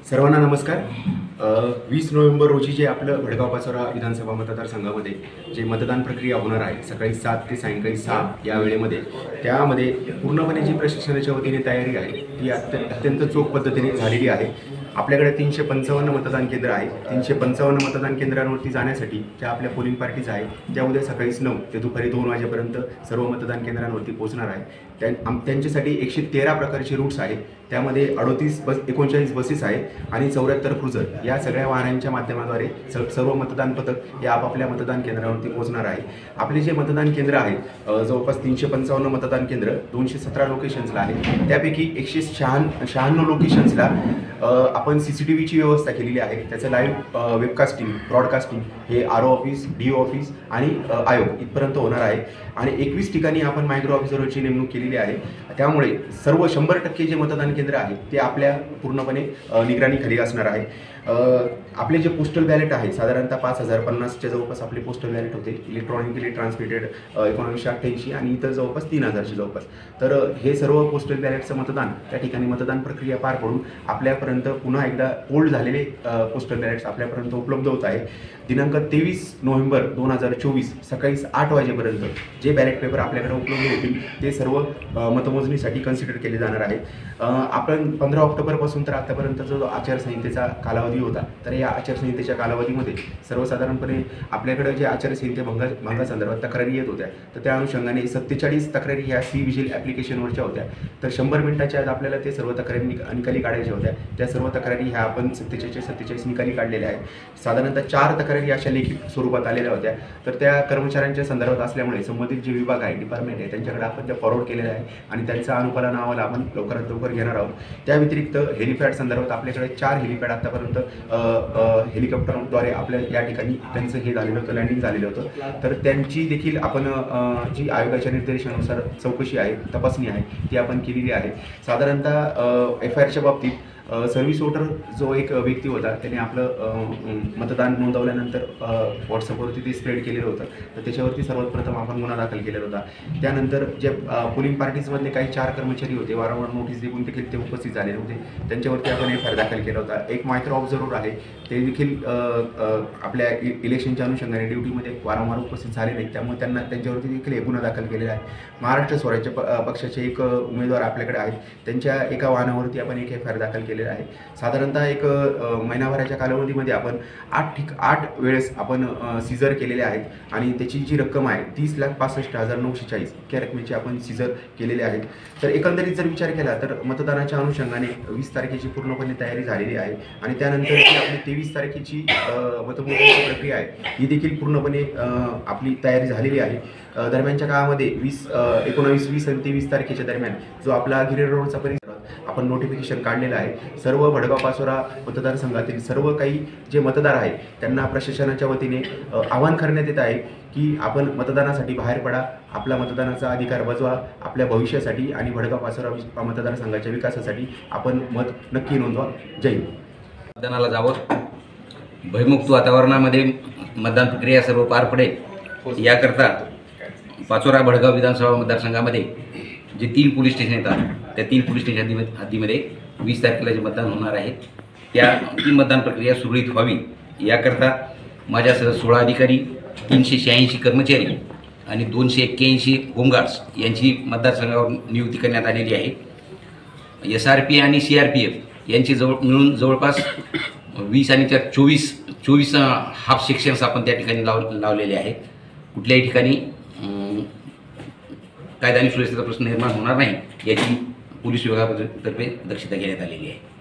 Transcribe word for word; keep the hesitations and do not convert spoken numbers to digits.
सर्वांना नमस्कार। वीस नोव्हेंबर रोजी जे आपलं भडगाव पाचोरा विधानसभा मतदारसंघामध्ये जे मतदान प्रक्रिया होणार आहे सकाळी सात ते सायंकाळी सहा या वेळेमध्ये, त्यामध्ये पूर्णपणे जी प्रशासनाच्या वतीने तयारी आहे ती अत्यंत चोख पद्धतीने झालेली आहे। आपल्याकडे तीनशे पंचावन्न मतदान केंद्र आहे। तीनशे पंचावन्न मतदान केंद्रांवरती जाण्यासाठी ज्या आपल्या पोलिंग पार्टीज आहेत त्या उद्या सकाळीच नऊ ते दुपारी दोन वाजेपर्यंत सर्व मतदान केंद्रांवरती पोहोचणार आहे। त्या त्यांच्यासाठी एकशे तेरा प्रकारचे रूट्स आहेत, त्यामध्ये अडोतीस बस एकोणचाळीस बसेस आहेत आणि चौऱ्याहत्तर क्रुझर या सगळ्या वाहनांच्या माध्यमाद्वारे सर्व मतदान पथक हे आपापल्या मतदान केंद्रावरती पोहोचणार आहे। आपले जे मतदान केंद्र आहेत जवळपास तीनशे पंचावन्न मतदान केंद्र दोनशे सतरा लोकेशन्सला आहे, त्यापैकी एकशे शहाण्णव शहाण्णव लोकेशन्सला आपण सी सी टी व्हीची व्यवस्था केलेली आहे। त्याचं लाईव्ह वेबकास्टिंग ब्रॉडकास्टिंग हे R O office, D O office आणि आयोग इथपर्यंत होणार आहे आणि एकवीस ठिकाणी आपण मायक्रो ऑफिसरची नेमणूक केलेली आहे। त्यामुळे सर्व शंभर टक्के जे मतदान केंद्र आहे ते आपल्या पूर्णपणे निगराणीखाली असणार आहे। आपले जे पोस्टल बॅलेट आहे साधारणतः पाच हजार पन्नासच्या जवळपास आपले पोस्टल बॅलेट होते, इलेक्ट्रॉनिकली ट्रान्समिटेड एकोणीसशे अठ्ठ्याऐंशी आणि इतर जवळपास तीन हजारच्या जवळपास। तर हे सर्व पोस्टल बॅलेटचं मतदान त्या ठिकाणी मतदान प्रक्रिया पार पडून आपल्यापर्यंत पुन्हा एकदा होल्ड झालेले पोस्टल बॅलेट्स आपल्यापर्यंत उपलब्ध होत आहे। दिनांक तेवीस नोव्हेंबर दोन हजार चोवीस सकाळी आठ वाजेपर्यंत जे बॅलेट पेपर आपल्याकडे उपलब्ध होतील ते सर्व मतमोजणीसाठी कन्सिडर केले जाणार आहेत। आपण पंधरा ऑक्टोबरपासून तर आतापर्यंत जो आचारसंहितेचा कालावधी होता, तर या आचारसंहितेच्या कालावधीमध्ये सर्वसाधारणपणे आपल्याकडे जे आचारसंहिते भंगा भंगासंदर्भात तक्रारी येत होत्या तर त्या अनुषंगाने सत्तेचाळीस तक्रारी ह्या सी विजिल ॲप्लिकेशनवरच्या होत्या। तर शंभर मिनिटाच्या आज आपल्याला ते सर्व तक्रारी निकाली काढायच्या होत्या। त्या सर्व तक्रारी ह्या आपण सत्तेचाळीस सत्तेचाळीस निकाली काढलेल्या आहेत। साधारणतः चार तक्रारी अशा लेखी स्वरूपात आलेल्या होत्या, तर त्या कर्मचाऱ्यांच्या संदर्भात असल्यामुळे संबंधित जे विभाग आहे डिपार्टमेंट आहे त्यांच्याकडे आपण त्या फॉरवर्ड केलेल्या आहे आणि त्यांचा अनुपालन अहवाल आपण लवकरात लवकर घेणार आहोत। त्या व्यतिरिक्त हेलिपॅड संदर्भात आपल्याकडे चार हेलिपॅड आतापर्यंत हेलिकॉप्टरद्वारे आपल्या या ठिकाणी त्यांचं हे झालेलं होतं, लँडिंग झालेलं होतं। तर त्यांची देखील आपण जी आयोगाच्या निर्देशानुसार चौकशी आहे, तपासणी आहे ती आपण केलेली आहे। साधारणतः एफ आय आरच्या बाबतीत सर्व्हिस वोटर जो एक व्यक्ती होता त्याने आपलं मतदान नोंदवल्यानंतर व्हॉट्सअपवरती ते स्प्रेड केलेलं होतं, तर त्याच्यावरती सर्वात प्रथम आपण गुन्हा दाखल केलेला होता। त्यानंतर जे पोलिंग पार्टीजमधले काही चार कर्मचारी होते वारंवार नोटीस देऊन देखील ते उपस्थित झालेले होते, त्यांच्यावरती आपण एफ आय आर दाखल केला होता। एक मायक्रो ऑब्झर्वर आहे ते देखील आपल्या इलेक्शनच्या अनुषंगाने ड्युटीमध्ये वारंवार उपस्थित झाले नाहीत, त्यामुळे त्यांना त्यांच्यावरती देखील एक गुन्हा दाखल केलेला आहे। महाराष्ट्र स्वराज्य पक्षाचे एक उमेदवार आपल्याकडे आहेत, त्यांच्या एका वाहनावरती आपण एक एफ आय आर दाखल केलेला आहे। साधारणतः एक महिनाभराच्या कालावधीमध्ये आपण आठ ठिक आठ वेळेस आपण सीझर केलेले आहेत आणि त्याची जी रक्कम आहे तीस लाख पासष्ट हजार नऊशे चाळीस इतक्या रकमेची आपण सीझर केलेले आहेत। तर एकंदरीत जर विचार केला तर मतदानाच्या अनुषंगाने वीस तारखेची पूर्णपणे तयारी झालेली आहे आणि त्यानंतर जी आपली तेवीस तारखेची मतमोजणीची प्रक्रिया आहे ही देखील पूर्णपणे आपली तयारी झालेली आहे। दरम्यानच्या काळामध्ये वीस एकोणावीस वीस आणि तेवीस तारखेच्या दरम्यान जो आपला गिरेड रोडचा परिसर आपण नोटिफिकेशन काढलेलं आहे। सर्व भडगाव पाचोरा मतदारसंघातील सर्व काही जे मतदार आहेत त्यांना प्रशासनाच्या वतीने आवाहन करण्यात येत आहे की आपण मतदानासाठी बाहेर पडा, आपला मतदानाचा अधिकार बजवा, आपल्या भविष्यासाठी आणि भडगाव पाचोरा मतदारसंघाच्या विकासासाठी आपण मत नक्की नोंदवा। जय हिंद। मतदानाला जावं, भयमुक्त वातावरणामध्ये मतदान प्रक्रिया सर्व पार पडेल याकरता पाचोरा भडगाव विधानसभा मतदारसंघामध्ये जे तीन पोलीस स्टेशन येतात त्या तीन पोलीस स्टेशन हद्दीमध्ये वीस तारखेला जे मतदान होणार आहे त्या ती मतदान प्रक्रिया सुरळीत व्हावी याकरता माझ्यासह सोळा अधिकारी, तीनशे शहाऐंशी कर्मचारी आणि दोनशे एक्क्याऐंशी होमगार्ड्स यांची मतदारसंघावर नियुक्ती करण्यात आलेली आहे। एस आर पी आणि सी आर पी एफ यांची जवळ मिळून जवळपास वीस आणि त्यात चोवीस चोवीस हाफ सेक्शन्स आपण त्या ठिकाणी लाव लावलेले आहेत। कुठल्याही ठिकाणी कायदा आणि सुव्यवस्थेचा प्रश्न निर्माण होणार नाही याची पोलीस विभागातर्फे दक्षता घेण्यात आलेली आहे।